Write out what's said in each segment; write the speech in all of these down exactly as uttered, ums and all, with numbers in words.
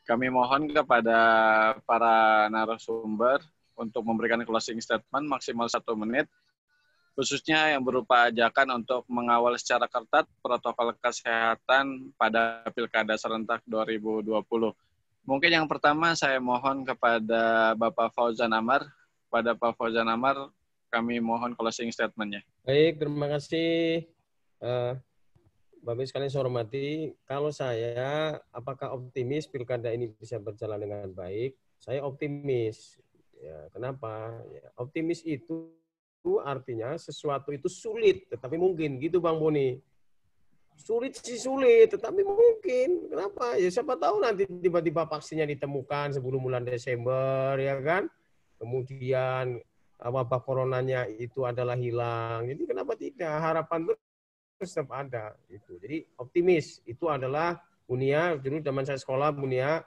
Kami mohon kepada para narasumber untuk memberikan closing statement maksimal satu menit, khususnya yang berupa ajakan untuk mengawal secara ketat protokol kesehatan pada Pilkada serentak dua ribu dua puluh. Mungkin yang pertama saya mohon kepada Bapak Fauzan Amar. Pada Pak Fauzan Amar, kami mohon closing statement-nya. Baik, terima kasih. Uh, Bapak sekalian saya hormati, kalau saya apakah optimis pilkada ini bisa berjalan dengan baik? Saya optimis. Ya, kenapa? Ya, optimis itu artinya sesuatu itu sulit, tetapi mungkin. Gitu Bang Boni. Sulit sih sulit, tetapi mungkin. Kenapa? Ya siapa tahu nanti tiba-tiba vaksinnya ditemukan sebelum bulan Desember, ya kan? Kemudian wabah coronanya itu adalah hilang. Jadi kenapa tidak? Harapan itu tetap ada. Itu. Jadi optimis itu adalah Bunia. Dulu zaman saya sekolah Bunia,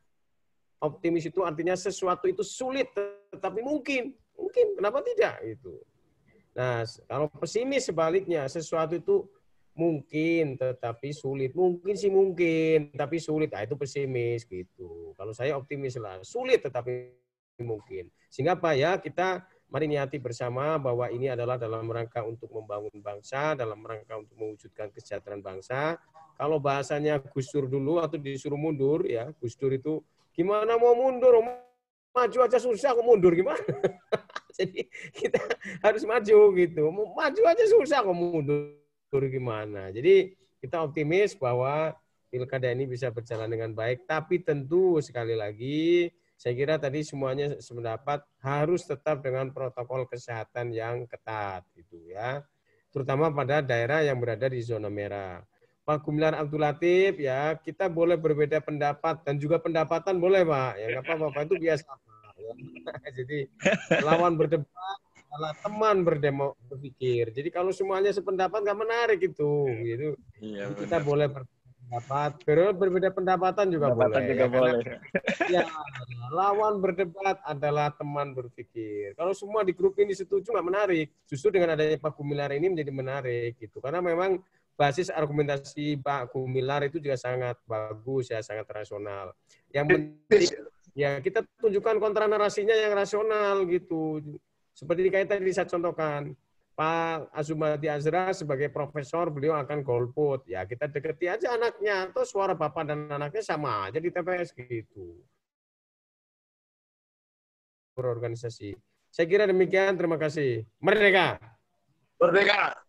optimis itu artinya sesuatu itu sulit, tetapi mungkin. Mungkin. Kenapa tidak? Itu. Nah, kalau pesimis sebaliknya, sesuatu itu mungkin tetapi sulit. Mungkin sih mungkin, tapi sulit. Nah, itu pesimis gitu. Kalau saya optimis lah, sulit tetapi mungkin. Sehingga apa ya, kita mari niati bersama bahwa ini adalah dalam rangka untuk membangun bangsa, dalam rangka untuk mewujudkan kesejahteraan bangsa. Kalau bahasanya Gus Dur dulu atau disuruh mundur, ya Gus Dur itu gimana mau mundur? Maju aja susah, kok mundur gimana? Jadi kita harus maju gitu. Maju aja susah, kok mundur gimana. Jadi kita optimis bahwa pilkada ini bisa berjalan dengan baik. Tapi tentu sekali lagi, saya kira tadi semuanya sependapat harus tetap dengan protokol kesehatan yang ketat, gitu ya. Terutama pada daerah yang berada di zona merah. Pak Gumilar Abdul Latif, ya kita boleh berbeda pendapat dan juga pendapatan boleh Pak. Ya nggak apa-apa, Pak, itu biasa. Ya. Jadi lawan berdebat adalah teman berdemo berpikir. Jadi kalau semuanya sependapat nggak menarik itu. Gitu. Iya, Jadi kita benar. boleh berpendapat, berbeda, berbeda pendapatan juga pendapatan boleh. juga Ya, boleh. karena, ya, lawan berdebat adalah teman berpikir. Kalau semua di grup ini setuju nggak menarik. Justru dengan adanya Pak Gumilar ini menjadi menarik gitu. Karena memang basis argumentasi Pak Gumilar itu juga sangat bagus ya, sangat rasional. Yang penting ya kita tunjukkan kontra narasinya yang rasional gitu. Seperti kayak tadi saya contohkan, Pak Azumati Azra sebagai profesor beliau akan golput. Ya kita deketi aja anaknya, atau suara bapak dan anaknya sama aja di T P S gitu. Berorganisasi. Saya kira demikian, terima kasih. Merdeka. Merdeka.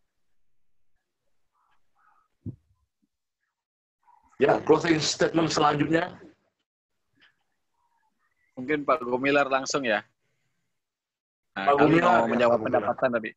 Ya, closing statement selanjutnya. Mungkin Pak Gumilar langsung ya. Nah, Pak kami Gumilar, mau ya, menjawab Pak pendapatan tadi.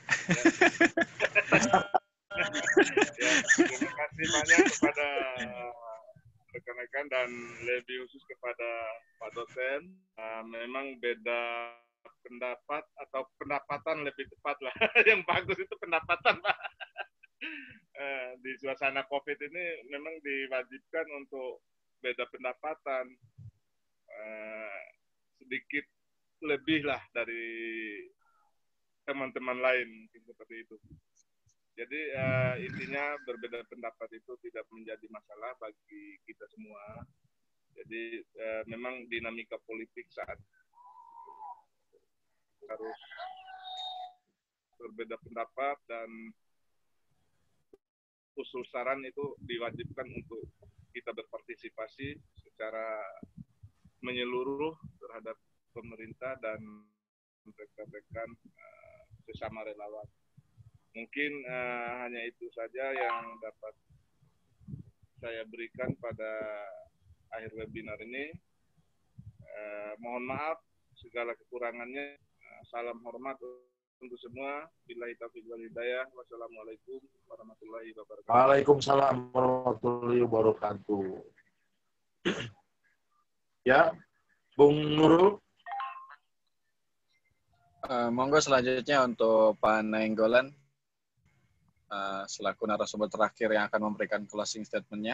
Ya, terima kasih banyak kepada rekan-rekan dan lebih khusus kepada Pak dosen. Uh, memang beda pendapat atau pendapatan lebih tepat lah. Yang bagus itu pendapatan, Pak. Uh, di suasana COVID ini memang diwajibkan untuk beda pendapatan. Uh, sedikit lebih lah dari teman-teman lain, mungkin seperti itu. Jadi uh, intinya berbeda pendapat itu tidak menjadi masalah bagi kita semua. Jadi uh, memang dinamika politik saat harus berbeda pendapat dan usul saran itu diwajibkan untuk kita berpartisipasi secara menyeluruh terhadap pemerintah dan rekan-rekan uh, sesama relawan. Mungkin uh, hanya itu saja yang dapat saya berikan pada akhir webinar ini. Uh, mohon maaf segala kekurangannya. Uh, salam hormat untuk semua. Billahi taufiq wal hidayah. Wassalamualaikum warahmatullahi wabarakatuh. Waalaikumsalam warahmatullahi wabarakatuh. Ya, Bung Nurul. Uh, monggo selanjutnya untuk Pak Nainggolan uh, selaku narasumber terakhir yang akan memberikan closing statement-nya.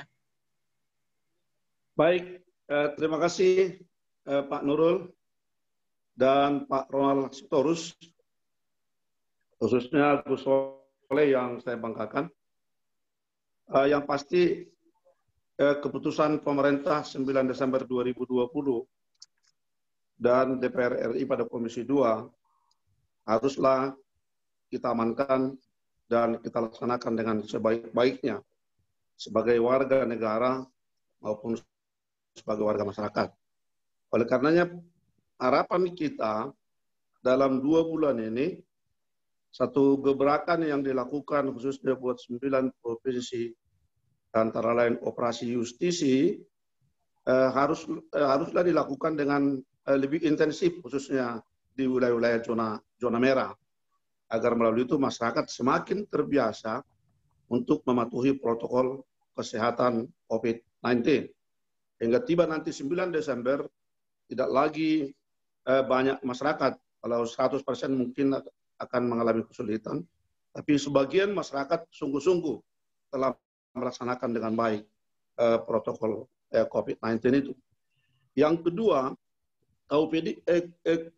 Baik, eh, terima kasih eh, Pak Nurul dan Pak Ronald Sitorus, khususnya Gus Soleh yang saya banggakan. Eh, yang pasti eh, keputusan pemerintah sembilan Desember dua ribu dua puluh dan D P R R I pada Komisi dua haruslah kita amankan dan kita laksanakan dengan sebaik-baiknya sebagai warga negara maupun sebagai warga masyarakat. Oleh karenanya, harapan kita dalam dua bulan ini, satu gebrakan yang dilakukan khususnya buat sembilan provinsi, antara lain operasi justisi, eh, harus eh, haruslah dilakukan dengan eh, lebih intensif, khususnya di wilayah-wilayah zona zona merah, agar melalui itu masyarakat semakin terbiasa untuk mematuhi protokol kesehatan COVID sembilan belas. Hingga tiba nanti sembilan Desember, tidak lagi eh, banyak masyarakat, kalau seratus persen mungkin akan mengalami kesulitan, tapi sebagian masyarakat sungguh-sungguh telah melaksanakan dengan baik eh, protokol eh, COVID sembilan belas itu. Yang kedua, K U P D eh, eh,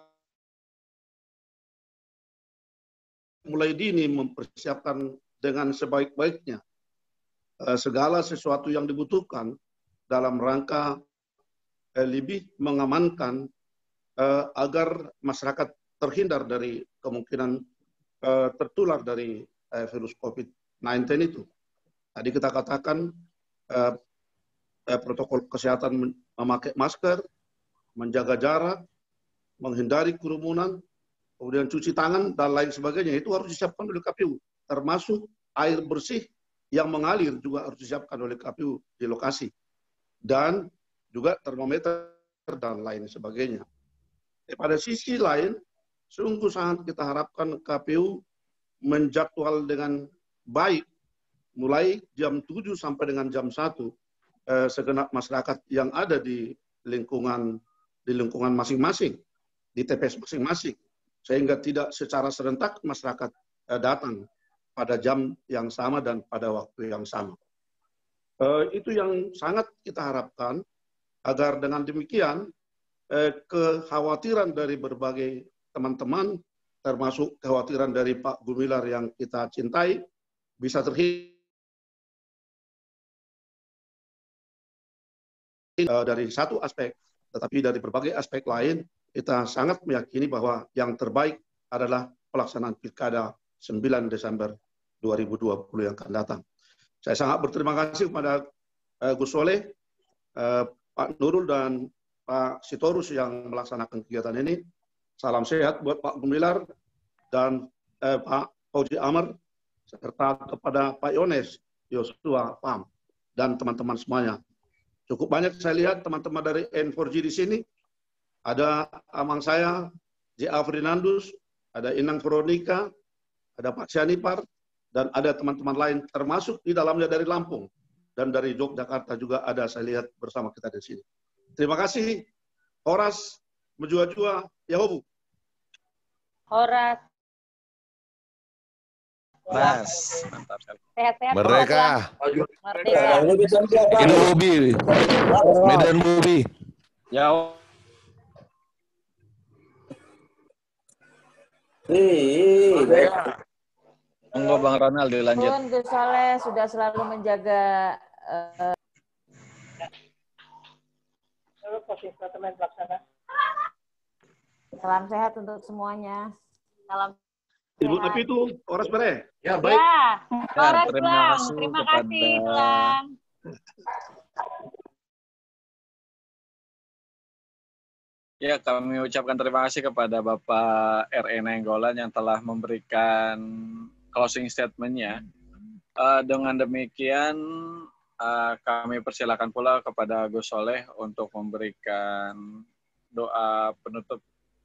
mulai dini mempersiapkan dengan sebaik-baiknya eh, segala sesuatu yang dibutuhkan dalam rangka eh, lebih mengamankan eh, agar masyarakat terhindar dari kemungkinan eh, tertular dari eh, virus COVID sembilan belas itu. Tadi kita katakan eh, eh, protokol kesehatan memakai masker, menjaga jarak, menghindari kerumunan, kemudian cuci tangan, dan lain sebagainya. Itu harus disiapkan oleh K P U. Termasuk air bersih yang mengalir juga harus disiapkan oleh K P U di lokasi. Dan juga termometer dan lain sebagainya. Eh, pada sisi lain, sungguh sangat kita harapkan K P U menjadwal dengan baik, mulai jam tujuh sampai dengan jam satu, eh, segenap masyarakat yang ada di lingkungan di lingkungan masing-masing, di T P S masing-masing, sehingga tidak secara serentak masyarakat eh, datang pada jam yang sama dan pada waktu yang sama. Eh, itu yang sangat kita harapkan, agar dengan demikian eh, kekhawatiran dari berbagai teman-teman, termasuk kekhawatiran dari Pak Gumilar yang kita cintai, bisa terhindar eh, dari satu aspek, tetapi dari berbagai aspek lain, kita sangat meyakini bahwa yang terbaik adalah pelaksanaan Pilkada sembilan Desember dua ribu dua puluh yang akan datang. Saya sangat berterima kasih kepada uh, Gus Soleh, uh, Pak Nurul, dan Pak Sitorus yang melaksanakan kegiatan ini. Salam sehat buat Pak Gumilar dan uh, Pak Fauzi Amar, serta kepada Pak Yones, Yosua, Pam, dan teman-teman semuanya. Cukup banyak saya lihat teman-teman dari N empat G di sini. Ada amang saya, J A Fernandus, ada Inang Veronica, ada Pak Sianipar, dan ada teman-teman lain, termasuk di dalamnya dari Lampung. Dan dari Yogyakarta juga ada, saya lihat bersama kita di sini. Terima kasih. Horas, menjua-jua, Yahobu. Horas. Mas, mantap sekali. Sehat-sehat. Merdeka. Merdeka. Ini Bobi. Medan Bobi. Ya. Monggo Bang Ronald dilanjut. Pun Gus Soleh sudah selalu menjaga uh, salam sehat untuk semuanya. Salam Ibu sehat. tapi itu Horas Bere. Ya, baik. Ya, Horas terima Bang. kasih Terima kepada- kasih, Bang. Ya, kami ucapkan terima kasih kepada Bapak R E Nainggolan yang telah memberikan closing statement-nya. Uh, dengan demikian, uh, kami persilakan pula kepada Gus Soleh untuk memberikan doa penutup.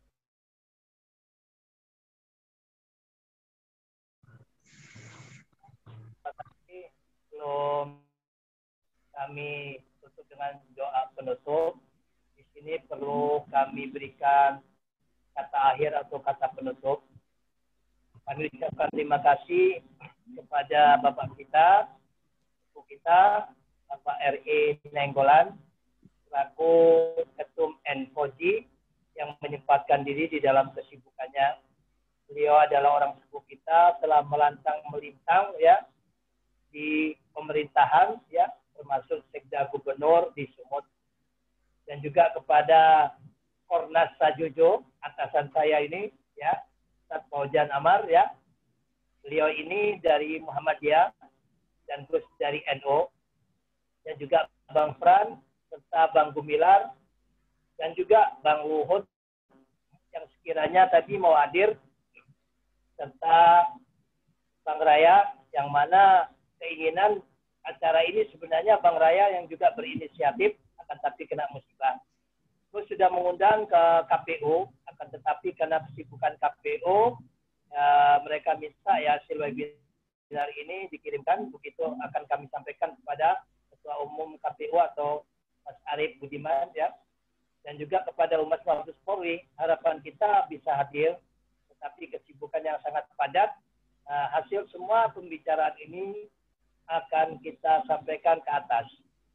Sebelum kami tutup dengan doa penutup, di sini perlu kami berikan kata akhir atau kata penutup. Kami ucapkan terima kasih kepada Bapak kita, Ibu kita, Bapak R E Nainggolan, selaku Ketum N empat G yang menyempatkan diri di dalam kesibukannya. Beliau adalah orang sepuh kita, telah melantang melintang ya di pemerintahan ya, termasuk Sekda Gubernur di Sumut, dan juga kepada Kornas Sajojo, atasan saya ini, ya, Ustaz Faujan Amar, ya. Beliau ini dari Muhammadiyah dan Gus dari N U, dan juga Bang Fran, serta Bang Gumilar, dan juga Bang Luhut yang sekiranya tadi mau hadir, serta Bang Raya, yang mana keinginan acara ini sebenarnya Bang Raya yang juga berinisiatif, akan tapi kena musibah. Terus sudah mengundang ke K P U, akan tetapi karena kesibukan K P U, ya, mereka minta ya hasil webinar ini dikirimkan, begitu akan kami sampaikan kepada Ketua Umum K P U atau Mas Arief Budiman, ya, dan juga kepada Humas Mabes Polri. Harapan kita bisa hadir, tetapi kesibukan yang sangat padat. Nah, hasil semua pembicaraan ini akan kita sampaikan ke atas.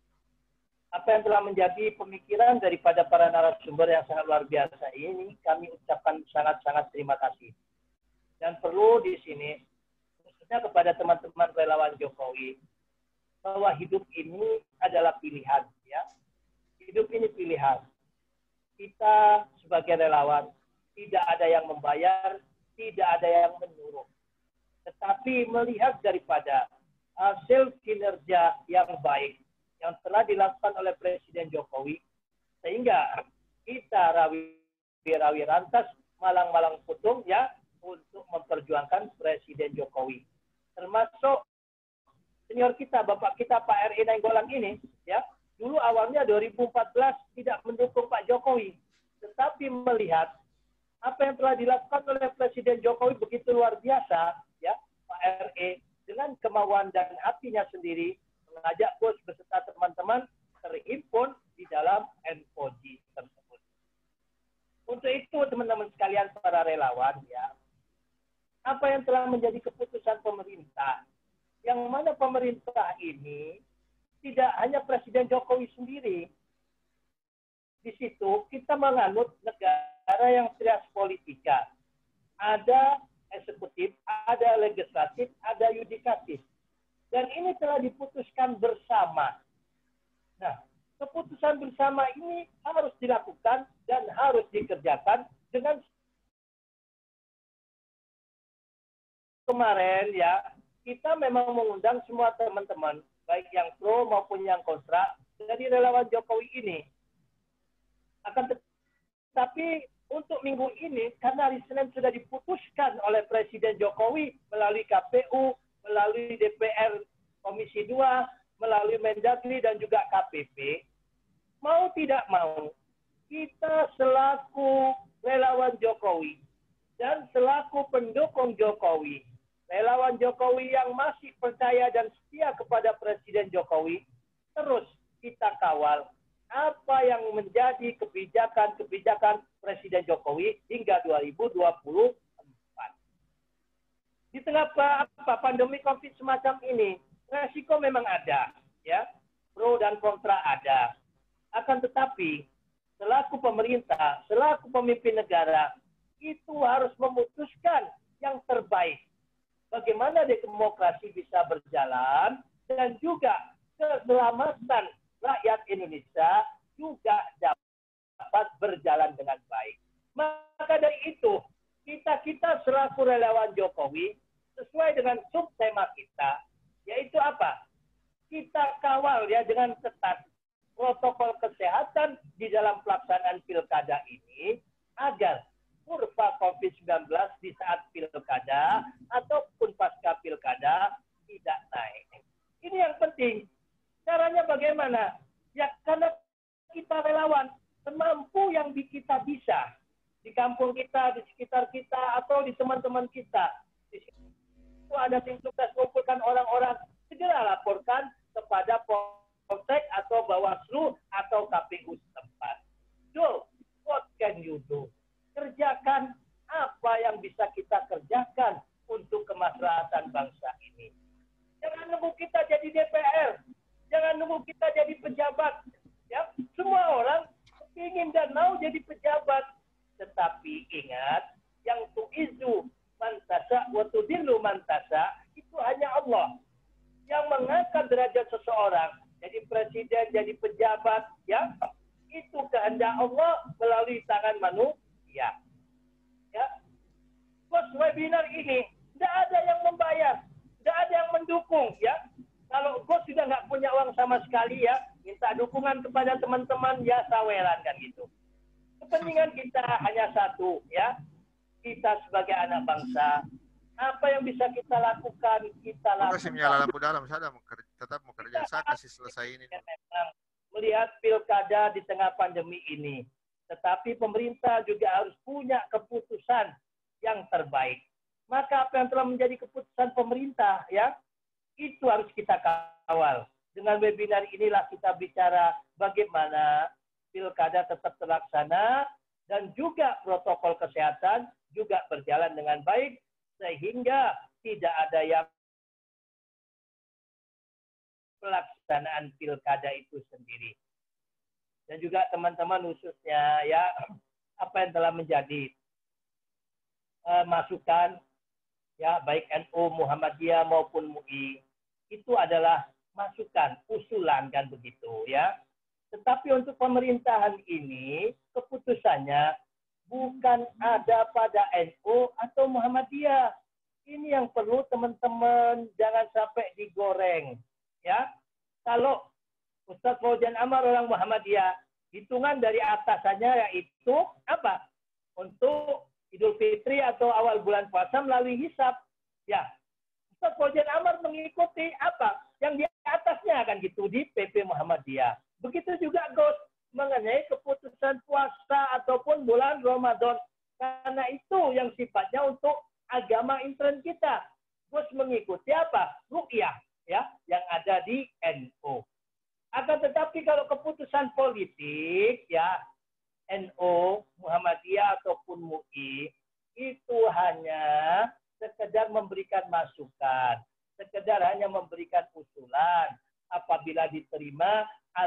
Apa yang telah menjadi pemikiran daripada para narasumber yang sangat luar biasa ini, kami ucapkan sangat-sangat terima kasih. Dan perlu di sini, khususnya kepada teman-teman relawan Jokowi, bahwa hidup ini adalah pilihan, ya. Hidup ini pilihan. Kita sebagai relawan tidak ada yang membayar, tidak ada yang menyuruh, tetapi melihat daripada hasil kinerja yang baik yang telah dilakukan oleh Presiden Jokowi, sehingga kita rawi-rawi rantas, malang-malang putung, ya, untuk memperjuangkan Presiden Jokowi. Termasuk senior kita, Bapak kita Pak R I Nainggolan ini, ya, dulu awalnya dua ribu empat belas tidak mendukung Pak Jokowi, tetapi melihat apa yang telah dilakukan oleh Presiden Jokowi begitu luar biasa, ya, Pak R I dengan kemauan dan hatinya sendiri mengajak Gus beserta teman-teman terhimpun di dalam N O G tersebut. Untuk itu teman-teman sekalian para relawan, ya, apa yang telah menjadi keputusan pemerintah, yang mana pemerintah ini tidak hanya Presiden Jokowi sendiri. Di situ kita menganut negara yang trias politika. Ada eksekutif, ada legislatif, ada yudikatif. Dan ini telah diputuskan bersama. Nah, keputusan bersama ini harus dilakukan dan harus dikerjakan dengan kemarin, ya, kita memang mengundang semua teman-teman, baik yang pro maupun yang kontra, dari relawan Jokowi ini. Akan tetapi untuk minggu ini, karena hari Senin sudah diputuskan oleh Presiden Jokowi melalui K P U, melalui D P R Komisi dua, melalui Mendagri dan juga K P P, mau tidak mau, kita selaku relawan Jokowi dan selaku pendukung Jokowi, relawan Jokowi yang masih percaya dan setia kepada Presiden Jokowi, terus kita kawal apa yang menjadi kebijakan-kebijakan Presiden Jokowi hingga dua ribu dua puluh empat. Di tengah apa, pandemi COVID semacam ini, resiko memang ada, ya, pro dan kontra ada. Akan tetapi, selaku pemerintah, selaku pemimpin negara, itu harus memutuskan yang terbaik. Bagaimana demokrasi bisa berjalan dan juga keselamatan rakyat Indonesia juga dapat berjalan dengan baik. Maka dari itu, kita-kita selaku relawan Jokowi, sesuai dengan subtema kita, yaitu apa? Kita kawal, ya, dengan ketat protokol kesehatan di dalam pelaksanaan pilkada ini, agar kurva COVID sembilan belas di saat pilkada ataupun pasca pilkada tidak naik. Ini yang penting. Caranya bagaimana? Ya, karena kita relawan, semampu yang di kita bisa. Di kampung kita, di sekitar kita, atau di teman-teman kita. Di situ ada tim sukses mengumpulkan orang-orang, segera laporkan kepada Polsek atau Bawaslu atau K P U setempat. Do, what can you do? Kerjakan apa yang bisa kita kerjakan untuk kemaslahatan bangsa ini. Jangan nunggu kita jadi D P R. Jangan nunggu kita jadi pejabat. Ya, semua orang ingin dan mau jadi pejabat. Tetapi ingat, yang tu'izu mantasa wa tudillu mantasa itu hanya Allah. Yang mengangkat derajat seseorang. Jadi presiden, jadi pejabat, ya, itu kehendak Allah melalui tangan manusia. Ya, bos webinar ini tidak ada yang membayar, tidak ada yang mendukung, ya. Kalau bos sudah nggak punya uang sama sekali, ya, minta dukungan kepada teman-teman, ya saweran kan gitu. Kepentingan kita hanya satu, ya. Kita sebagai anak bangsa, apa yang bisa kita lakukan, kita lakukan. Kasih menyala lampu dalam, saya mau kerja, tetap mau kerja, saya kasih selesai ini. Melihat pilkada di tengah pandemi ini, tetapi pemerintah juga harus punya keputusan yang terbaik. Maka apa yang telah menjadi keputusan pemerintah, ya, itu harus kita kawal. Dengan webinar inilah kita bicara bagaimana pilkada tetap terlaksana dan juga protokol kesehatan juga berjalan dengan baik, sehingga tidak ada yang pelaksanaan pilkada itu sendiri. Dan juga teman-teman khususnya, ya, apa yang telah menjadi uh, masukan, ya, baik N U, Muhammadiyah maupun M U I, itu adalah masukan, usulan kan begitu, ya. Tetapi untuk pemerintahan ini, keputusannya bukan ada pada N U atau Muhammadiyah. Ini yang perlu teman-teman jangan sampai digoreng. Ya, kalau Ustadz Fauzan Amar orang Muhammadiyah, hitungan dari atasannya yaitu apa? Untuk Idul Fitri atau awal bulan puasa melalui hisab. Ya, Ustadz Fauzan Amar mengikuti apa? Yang di atasnya kan gitu di P P Muhammadiyah. Begitu juga Gus mengenai keputusan puasa ataupun bulan Ramadan. Karena itu yang sifatnya untuk agama intern kita. Gus mengikuti apa? Ruqyah, ya, yang ada di N U. Akan tetapi kalau keputusan politik, ya, N U, Muhammadiyah ataupun M U I, itu hanya sekedar memberikan masukan, sekedar hanya memberikan usulan. Apabila diterima,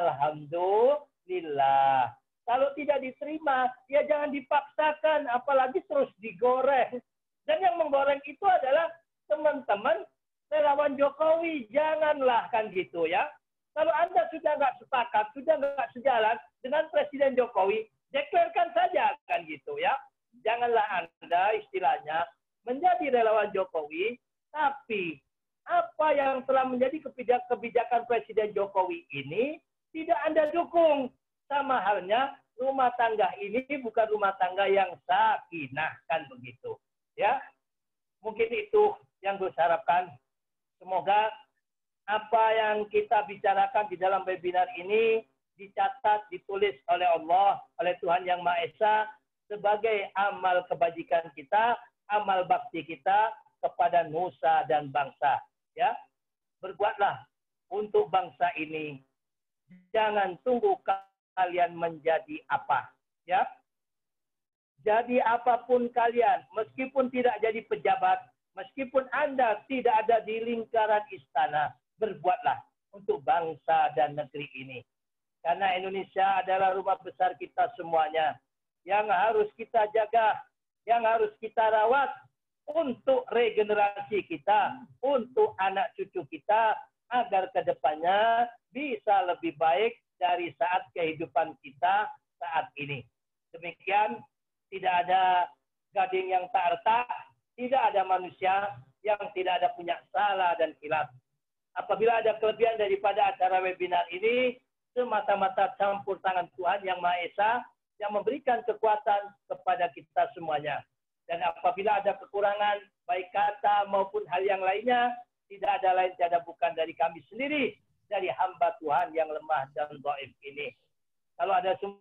alhamdulillah. Kalau tidak diterima, ya jangan dipaksakan, apalagi terus digoreng. Dan yang menggoreng itu adalah teman-teman relawan Jokowi. Janganlah kan gitu, ya. Kalau Anda sudah nggak sepakat, sudah nggak sejalan dengan Presiden Jokowi, deklarkan saja kan gitu, ya. Janganlah Anda istilahnya menjadi relawan Jokowi, tapi apa yang telah menjadi kebijakan Presiden Jokowi ini tidak Anda dukung. Sama halnya rumah tangga ini bukan rumah tangga yang sakinah kan begitu. Ya, mungkin itu yang gue harapkan. Semoga apa yang kita bicarakan di dalam webinar ini dicatat, ditulis oleh Allah, oleh Tuhan Yang Maha Esa sebagai amal kebajikan kita, amal bakti kita kepada nusa dan bangsa. Ya, berbuatlah untuk bangsa ini. Jangan tunggu kalian menjadi apa, ya. Jadi apapun kalian, meskipun tidak jadi pejabat, meskipun Anda tidak ada di lingkaran istana, berbuatlah untuk bangsa dan negeri ini. Karena Indonesia adalah rumah besar kita semuanya, yang harus kita jaga, yang harus kita rawat untuk regenerasi kita, untuk anak cucu kita, agar kedepannya bisa lebih baik dari saat kehidupan kita saat ini. Demikian, tidak ada gading yang tak retak, tidak ada manusia yang tidak ada punya salah dan khilaf. Apabila ada kelebihan daripada acara webinar ini, semata-mata campur tangan Tuhan Yang Maha Esa yang memberikan kekuatan kepada kita semuanya. Dan apabila ada kekurangan, baik kata maupun hal yang lainnya, tidak ada lain tiada bukan dari kami sendiri, dari hamba Tuhan yang lemah dan dhaif ini. Kalau ada semua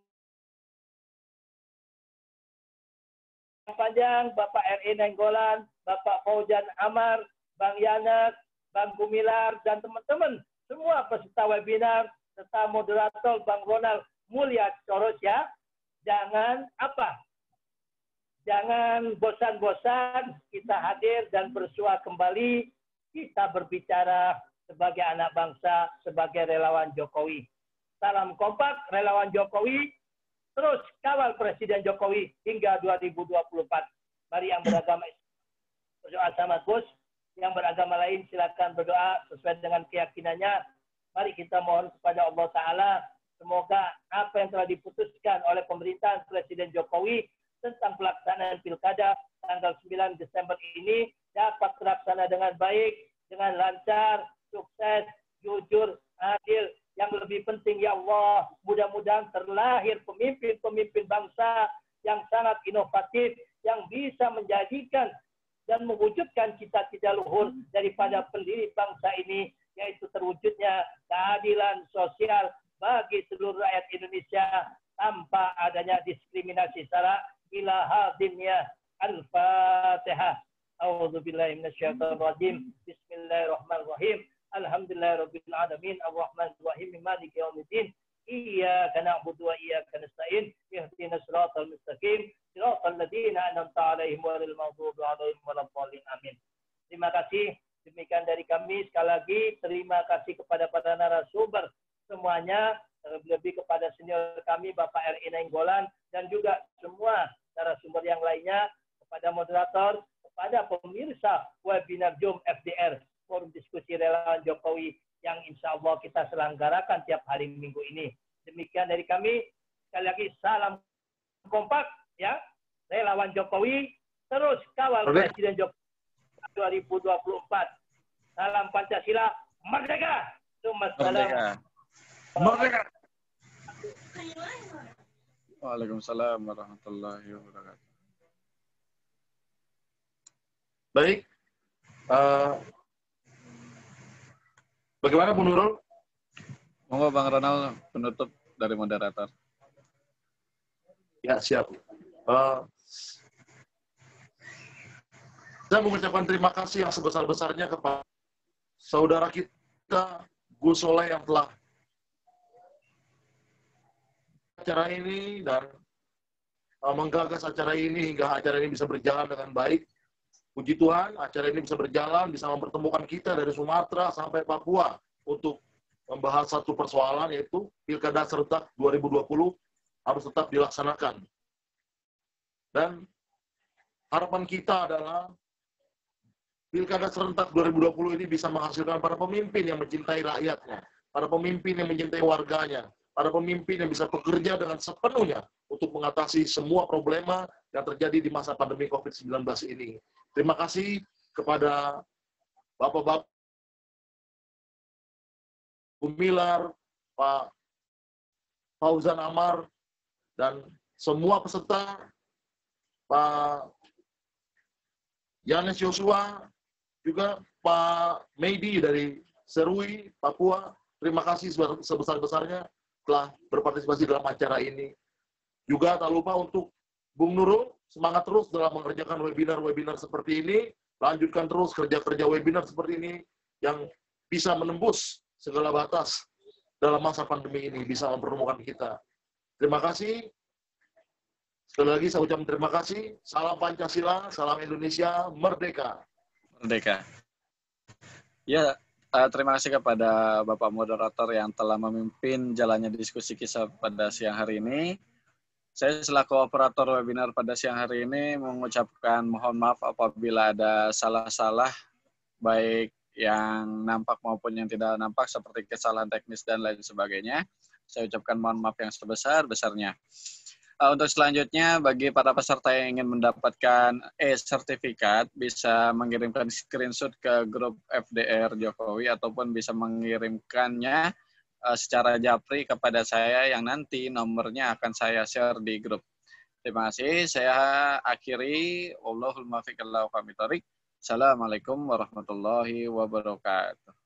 panjang, Bapak R E Nenggolan, Bapak Fauzan Amar, Bang Yanes, Bang Gumilar, dan teman-teman, semua peserta webinar, serta moderator Bang Ronald Mulya Coros, ya, jangan apa? Jangan bosan-bosan kita hadir dan bersua kembali, kita berbicara sebagai anak bangsa, sebagai relawan Jokowi. Salam kompak, relawan Jokowi, terus kawal Presiden Jokowi hingga dua ribu dua puluh empat. Mari yang beragama berdoa sama Gus, yang beragama lain silakan berdoa sesuai dengan keyakinannya. Mari kita mohon kepada Allah Ta'ala, semoga apa yang telah diputuskan oleh pemerintahan Presiden Jokowi tentang pelaksanaan pilkada tanggal sembilan Desember ini dapat terlaksana dengan baik, dengan lancar, sukses, jujur, adil. Yang lebih penting, ya Allah, mudah-mudahan terlahir pemimpin-pemimpin bangsa yang sangat inovatif, yang bisa menjadikan dan mewujudkan cita-cita luhur daripada pendiri bangsa ini, yaitu terwujudnya keadilan sosial bagi seluruh rakyat Indonesia tanpa adanya diskriminasi sara ila hadinnya. Al-Fatihah. A'udzubillahi minasyaitonir rajim. Bismillahirrahmanirrahim. Alhamdulillahirabbil alamin. Arrahmanirrahim. Maliki yaumiddin. Iyyaka na'budu wa iyyaka nasta'in. Ihdinas siratal mustaqim. Siratal ladzina an'amta 'alaihim ghairil maghdubi 'alaihim waladdallin. Amin. Terima kasih. Demikian dari kami. Sekali lagi terima kasih kepada para narasumber semuanya, lebih-lebih kepada senior kami Bapak R I Nainggolan dan juga semua narasumber yang lainnya, kepada moderator, kepada pemirsa webinar Zoom F D R Forum Diskusi Relawan Jokowi yang insya Allah kita selenggarakan tiap hari Minggu ini. Demikian dari kami. Sekali lagi salam kompak ya, relawan Jokowi terus kawal Presiden Jokowi dua ribu dua puluh empat. Salam Pancasila, merdeka. Assalamualaikum. Merdeka. Waalaikumsalam warahmatullahi wabarakatuh. Baik. Uh, bagaimana Bu Nurul? Monggo Bang Ronald penutup dari moderator. Ya, siap. Uh, saya mengucapkan terima kasih yang sebesar-besarnya kepada saudara kita Gus Soleh yang telah acara ini dan uh, menggagas acara ini hingga acara ini bisa berjalan dengan baik. Puji Tuhan, acara ini bisa berjalan, bisa mempertemukan kita dari Sumatera sampai Papua untuk membahas satu persoalan, yaitu Pilkada serentak dua ribu dua puluh harus tetap dilaksanakan. Dan harapan kita adalah Pilkada serentak dua ribu dua puluh ini bisa menghasilkan para pemimpin yang mencintai rakyatnya, para pemimpin yang mencintai warganya, para pemimpin yang bisa bekerja dengan sepenuhnya untuk mengatasi semua problema yang terjadi di masa pandemi covid sembilan belas ini. Terima kasih kepada Bapak-Bapak Gumilar, Pak Fauzan Amar, dan semua peserta, Pak Yanes Yosua, juga Pak Meidi dari Serui, Papua. Terima kasih sebesar-besarnya telah berpartisipasi dalam acara ini. Juga tak lupa untuk Bung Nurul, semangat terus dalam mengerjakan webinar-webinar seperti ini. Lanjutkan terus kerja-kerja webinar seperti ini yang bisa menembus segala batas dalam masa pandemi ini, bisa mempertemukan kita. Terima kasih. Sekali lagi saya ucapkan terima kasih. Salam Pancasila, salam Indonesia, merdeka. Merdeka. Ya, uh, terima kasih kepada Bapak Moderator yang telah memimpin jalannya diskusi kisah pada siang hari ini. Saya selaku operator webinar pada siang hari ini mengucapkan mohon maaf apabila ada salah-salah, baik yang nampak maupun yang tidak nampak, seperti kesalahan teknis dan lain sebagainya. Saya ucapkan mohon maaf yang sebesar-besarnya. Uh, untuk selanjutnya, bagi para peserta yang ingin mendapatkan e-sertifikat, bisa mengirimkan screenshot ke grup F D R Jokowi ataupun bisa mengirimkannya uh, secara japri kepada saya yang nanti nomornya akan saya share di grup. Terima kasih. Saya akhiri. Wallahul muwaffiq ila aqwamit thoriq. Assalamualaikum warahmatullahi wabarakatuh.